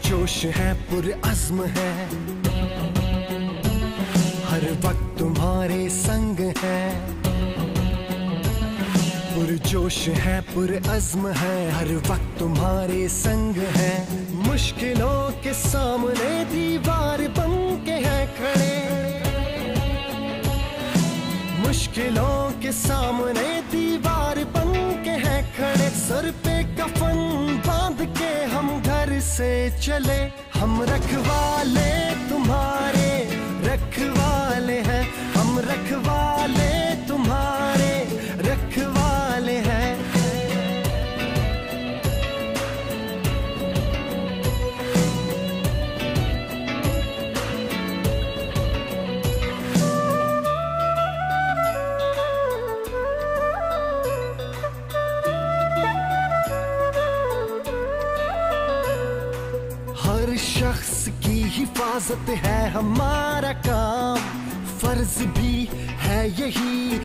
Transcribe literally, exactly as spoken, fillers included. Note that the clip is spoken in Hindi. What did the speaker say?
पुरजोश है, पुरअज़्म है, हर वक्त तुम्हारे संग है। पुरजोश है, पुरअज़्म है, हर वक्त तुम्हारे संग है। मुश्किलों के सामने दीवार बन के है खड़े, मुश्किलों के सामने दीवार बन के है खड़े। सर पे कफन बांध के हम घर से चले, हम रखवाले तुम्हारे रखवाले हैं, हम रखवाले तुम्हारे रखवाले हैं। हर शख्स की हिफाजत है हमारा काम, फर्ज भी है यही।